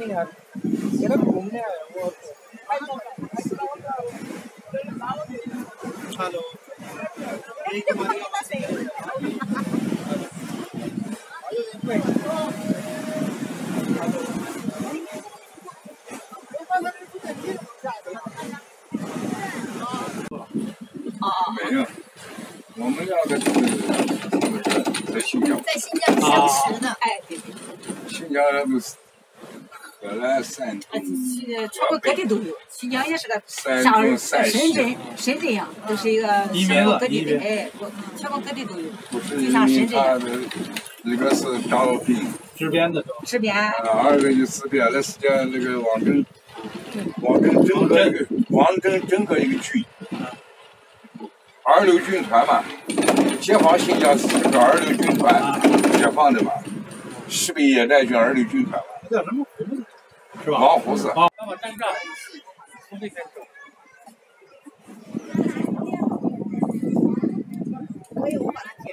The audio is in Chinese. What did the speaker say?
你看，给他空的，我。Hello。 没有，我们要的是在新疆。 在新疆相识的，哎，对对。 新疆那不是河南、山东。 全国各地都有，新疆也是个像深圳呀，都是一个全国各地的，哎，全国各地都有。就像深圳。 一个是招聘。 支边的。 支边。 二个就支边，那是叫那个王征整个一个军。26军团嘛，解放新疆是这个26军团解放的嘛，士兵野战军26军团嘛。 叫什么胡子？是吧？ 王胡子。 那么单战，从这边走。 我把它。